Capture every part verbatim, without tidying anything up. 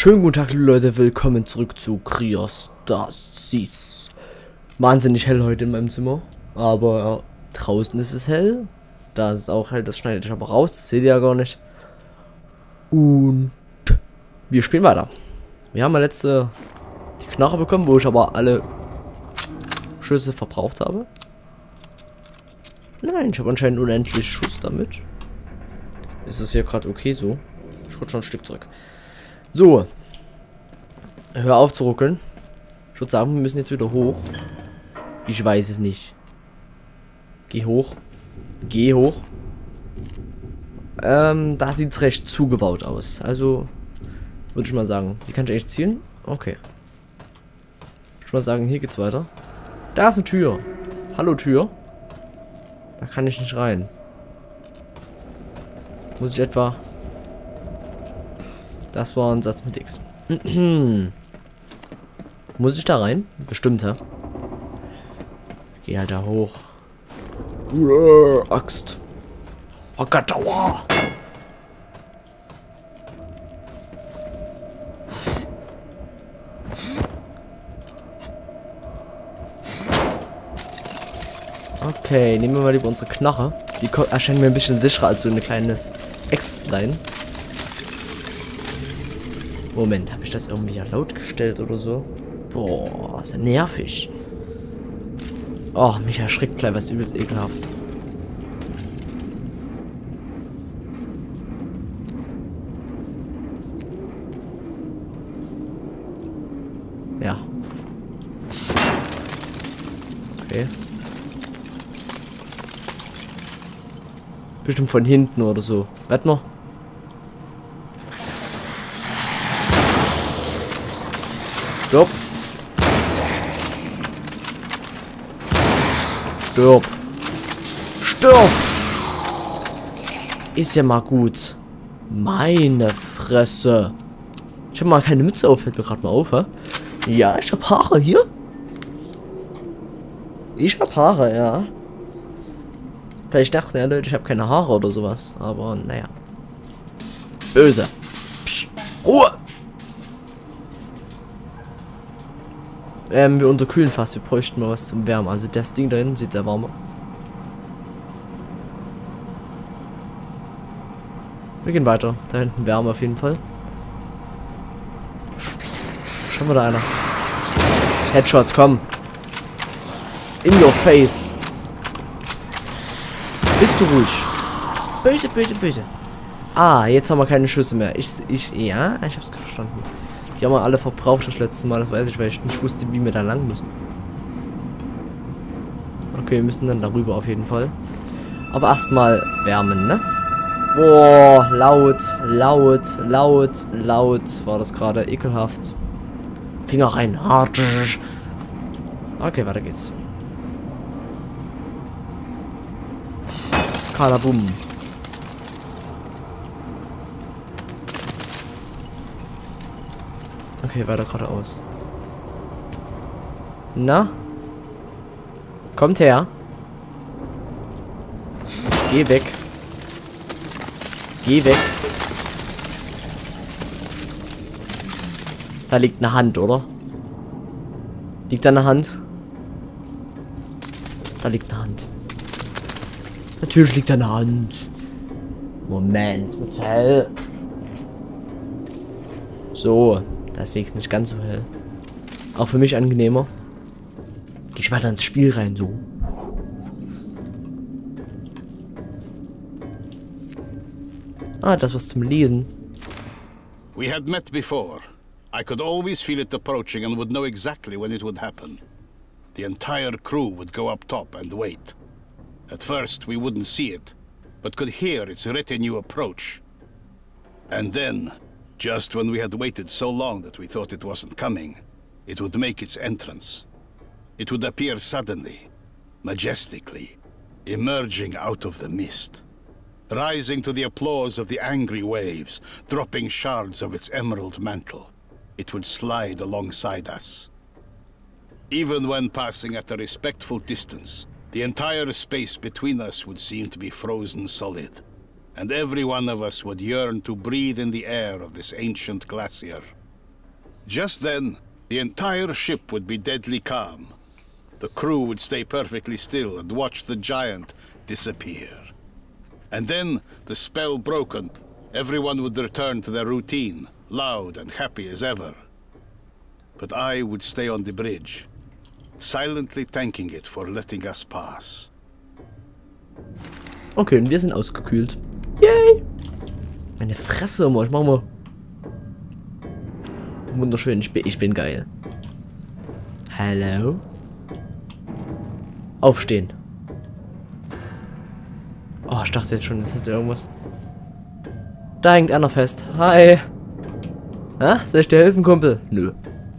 Schönen guten Tag, liebe Leute, willkommen zurück zu Cryostasis. Wahnsinnig hell heute in meinem Zimmer, aber draußen ist es hell. Da ist es auch hell, das schneidet ich aber raus, das seht ihr ja gar nicht. Und wir spielen weiter. Wir haben ja letzte die Knarre bekommen, wo ich aber alle Schüsse verbraucht habe. Nein, ich habe anscheinend unendlich Schuss damit. Ist es hier gerade okay so? Ich rutsche schon ein Stück zurück. So. Hör auf zu ruckeln. Ich würde sagen, wir müssen jetzt wieder hoch. Ich weiß es nicht. Geh hoch. Geh hoch. Ähm, da sieht es recht zugebaut aus. Also, würde ich mal sagen. Wie kann ich eigentlich zielen? Okay. Ich würde mal sagen, hier geht's weiter. Da ist eine Tür. Hallo Tür. Da kann ich nicht rein. Muss ich etwa... Das war ein Satz mit X. Muss ich da rein? Bestimmt, hä? Geh halt da hoch. Uah, Axt. Ackertower. Okay, nehmen wir mal lieber unsere Knarre. Die erscheint mir ein bisschen sicherer als so ein kleines Äxtlein. Moment, habe ich das irgendwie ja laut gestellt oder so? Boah, ist ja nervig. Oh, mich erschrickt gleich was übelst ekelhaft. Ja. Okay. Bestimmt von hinten oder so. Warte mal. Stopp. Stirb. Stirb. Ist ja mal gut. Meine Fresse. Ich habe mal keine Mütze auf, fällt mir gerade mal auf, hä? Ja, ich habe Haare hier. Ich habe Haare, ja. Vielleicht dachten ja Leute, ich habe keine Haare oder sowas. Aber naja. Böse. Psst. Ruhe. Ähm, wir unterkühlen fast. Wir bräuchten mal was zum Wärmen. Also das Ding da hinten sieht sehr warm aus. Wir gehen weiter. Da hinten Wärme auf jeden Fall. Schauen wir da einer. Headshots, komm. In your face. Bist du ruhig? Böse, böse, böse. Ah, jetzt haben wir keine Schüsse mehr. Ich, ich, ja, ich hab's verstanden. Die haben wir alle verbraucht das letzte Mal, das weiß ich, weil ich nicht wusste, wie wir da lang müssen. Okay, wir müssen dann darüber auf jeden Fall. Aber erstmal wärmen, ne? Boah, laut, laut, laut, laut war das gerade, ekelhaft. Finger rein, hart. Okay, weiter geht's. Kalabum. Okay, weiter geradeaus. Na? Kommt her. Geh weg. Geh weg. Da liegt eine Hand, oder? Liegt da eine Hand? Da liegt eine Hand. Natürlich liegt da eine Hand. Moment, was hell. So. Da ist wenigstens nicht ganz so hell. Auch für mich angenehmer. Geh ich weiter ins Spiel rein, so. Ah, das was zum Lesen. We had met before. I could always feel it approaching and would know exactly when it would happen. The entire crew would go up top and wait. At first, we wouldn't see it, but could hear its retinue approach. And then... just when we had waited so long that we thought it wasn't coming, it would make its entrance. It would appear suddenly, majestically, emerging out of the mist, rising to the applause of the angry waves, dropping shards of its emerald mantle. It would slide alongside us. Even when passing at a respectful distance, the entire space between us would seem to be frozen solid. And every one of us would yearn to breathe in the air of this ancient glacier. Just then, the entire ship would be deadly calm. The crew would stay perfectly still and watch the giant disappear. And then, the spell broken, everyone would return to their routine, loud and happy as ever. But I would stay on the bridge, silently thanking it for letting us pass. Okay, und wir sind ausgekühlt. Yay! Meine Fresse immer, ich mach mal. Wunderschön, ich bin, ich bin geil. Hallo? Aufstehen. Oh, ich dachte jetzt schon, das hätte irgendwas. Da hängt einer fest. Hi. Ah, soll ich dir helfen, Kumpel? Nö.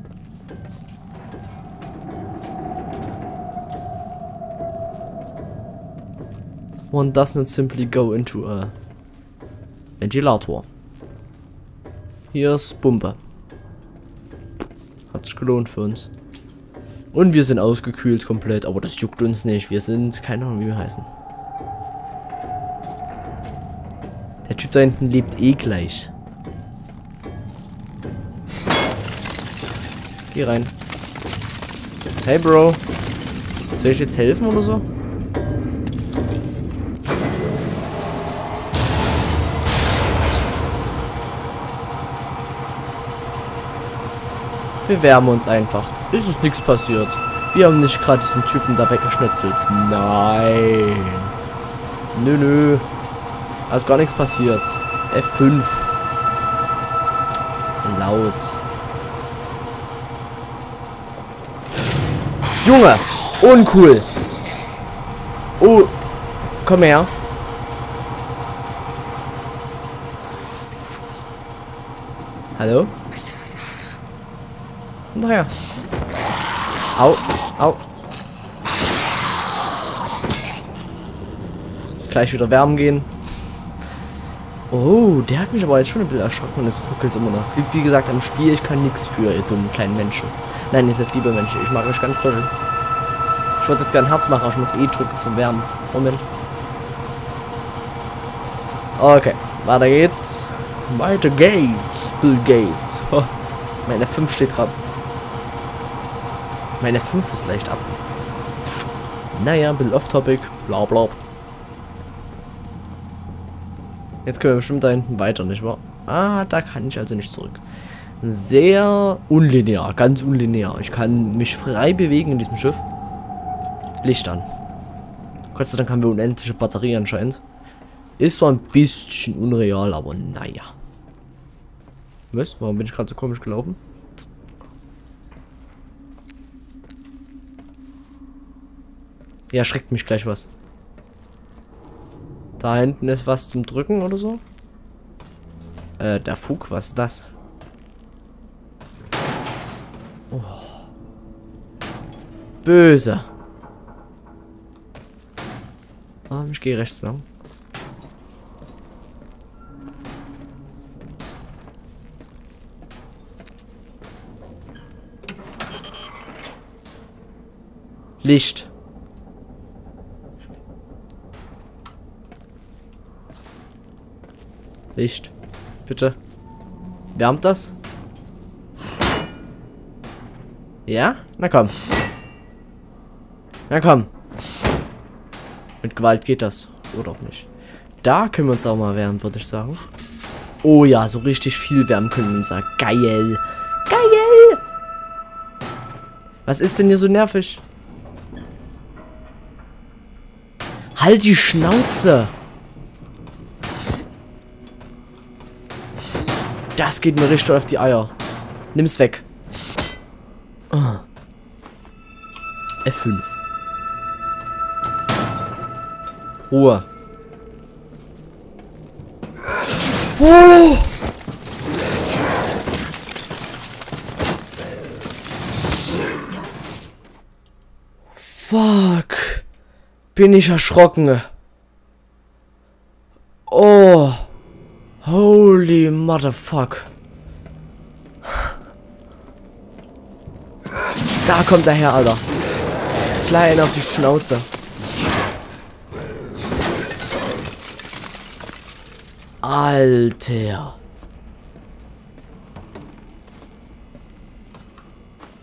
One does not simply go into a Ventilator. Hier ist Pumpe. Hat sich gelohnt für uns. Und wir sind ausgekühlt komplett, aber das juckt uns nicht. Wir sind, keine Ahnung, wie wir heißen. Der Typ da hinten lebt eh gleich. Geh rein. Hey Bro. Soll ich jetzt helfen oder so? Wir wärmen uns einfach. Es ist nichts passiert. Wir haben nicht gerade diesen Typen da weggeschnetzelt. Nein. Nö, nö. Also gar nichts passiert. F fünf. Laut. Junge. Uncool. Oh. Komm her. Hallo? Naja. Au, au. Gleich wieder wärmen gehen. Oh, der hat mich aber jetzt schon ein bisschen erschrocken und es ruckelt immer noch. Es liegt wie gesagt am Spiel, ich kann nichts für, ihr dummen kleinen Menschen. Nein, ihr seid liebe Menschen, ich mag euch ganz toll. Ich wollte jetzt gerne ein Herz machen, aber ich muss eh drücken zum Wärmen. Moment. Okay, weiter geht's. Weiter geht's, Bill Gates. Oh, meine fünf steht gerade. Meine fünf ist leicht ab. Naja, ein bisschen off-topic. Bla bla. Jetzt können wir bestimmt da hinten weiter, nicht wahr? Ah, da kann ich also nicht zurück. Sehr unlinear, ganz unlinear. Ich kann mich frei bewegen in diesem Schiff. Licht an. Gott sei Dank haben wir unendliche Batterie anscheinend. Ist zwar ein bisschen unreal, aber naja. Was? Warum bin ich gerade so komisch gelaufen? Ja, schreckt mich gleich was. Da hinten ist was zum Drücken oder so. Äh, der Fug, was ist das? Oh. Böse. Ah, ich gehe rechts lang. Licht. Licht. Bitte. Wärmt das? Ja? Na komm. Na komm. Mit Gewalt geht das. Oder auch nicht. Da können wir uns auch mal wärmen, würde ich sagen. Oh ja, so richtig viel wärmen können wir uns sagen. Geil. Geil. Was ist denn hier so nervig? Halt die Schnauze. Das geht mir richtig auf die Eier. Nimm's weg. Oh. F fünf. Ruhe. Oh. Fuck. Bin ich erschrocken. Oh. Holy motherfuck. Da kommt der her, Alter. Klein auf die Schnauze. Alter.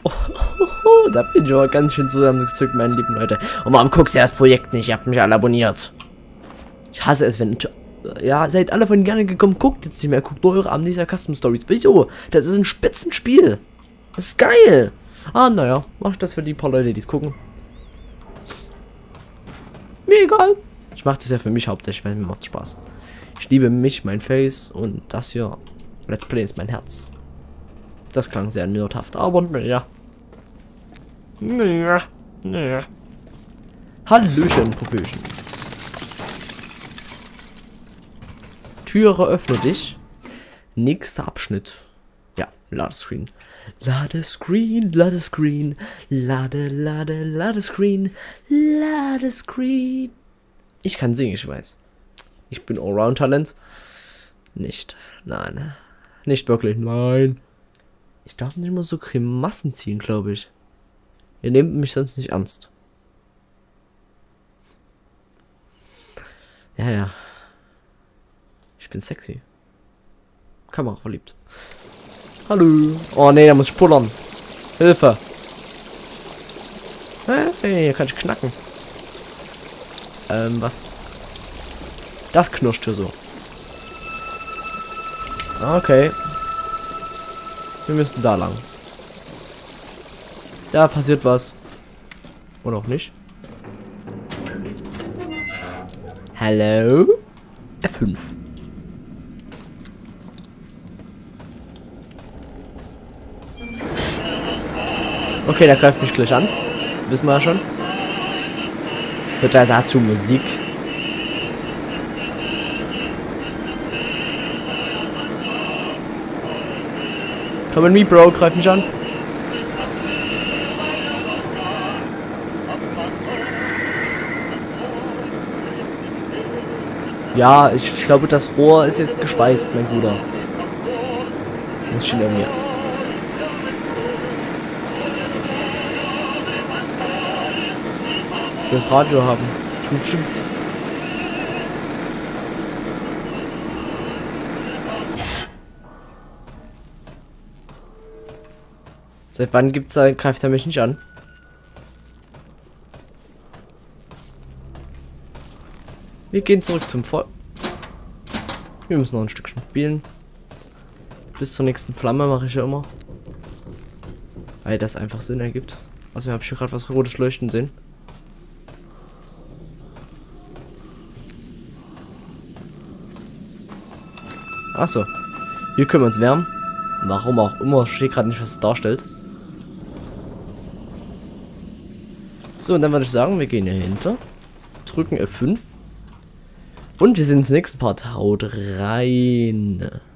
Oh, da bin ich aber ganz schön zusammengezückt, meine lieben Leute. Und warum guckst du das Projekt nicht? Ihr habt mich alle abonniert. Ich hasse es, wenn... Ja, seid alle von gerne gekommen. Guckt jetzt nicht mehr. Guckt nur eure Amnesia Custom Stories. Wieso? Das ist ein Spitzenspiel. Das ist geil. Ah, naja. Mach ich das für die paar Leute, die es gucken. Mir egal. Ich mache das ja für mich hauptsächlich, weil mir macht Spaß. Ich liebe mich, mein Face und das hier. Let's Play ist mein Herz. Das klang sehr nerdhaft, aber naja. Naja. Naja. Hallöchen, Popöchen. Türe öffne dich. Nächster Abschnitt. Ja, Ladescreen. Ladescreen, Ladescreen. Lade, lade, Ladescreen. Ladescreen. Ich kann singen, ich weiß. Ich bin Allround-Talent. Nicht. Nein. Nicht wirklich. Nein. Ich darf nicht mal so Grimassen ziehen, glaube ich. Ihr nehmt mich sonst nicht ernst. Ja, ja. Ich bin sexy. Kamera verliebt. Hallo. Oh nee, da muss ich pullern. Hilfe. Hey, hier kann ich knacken. Ähm, was? Das knirscht hier so. Okay. Wir müssen da lang. Da passiert was. Oder auch nicht. Hallo? F fünf. Okay, der greift mich gleich an. Wissen wir ja schon. Wird da dazu Musik? Komm in me, Bro, greif mich an. Ja, ich, ich glaube, das Rohr ist jetzt gespeist, mein Bruder. Muss schon irgendwie. Ich will das Radio haben. Ich will bestimmt. Seit wann gibt's da, greift er mich nicht an? Wir gehen zurück zum Volk. Wir müssen noch ein Stückchen spielen. Bis zur nächsten Flamme mache ich ja immer. Weil das einfach Sinn ergibt. Also habe ich hier gerade was rotes Leuchten sehen. Achso. Hier können wir uns wärmen. Warum auch immer, steht gerade nicht, was es darstellt. So, und dann würde ich sagen, wir gehen hier hinter. Drücken F fünf. Und wir sind ins nächste Part. Haut rein.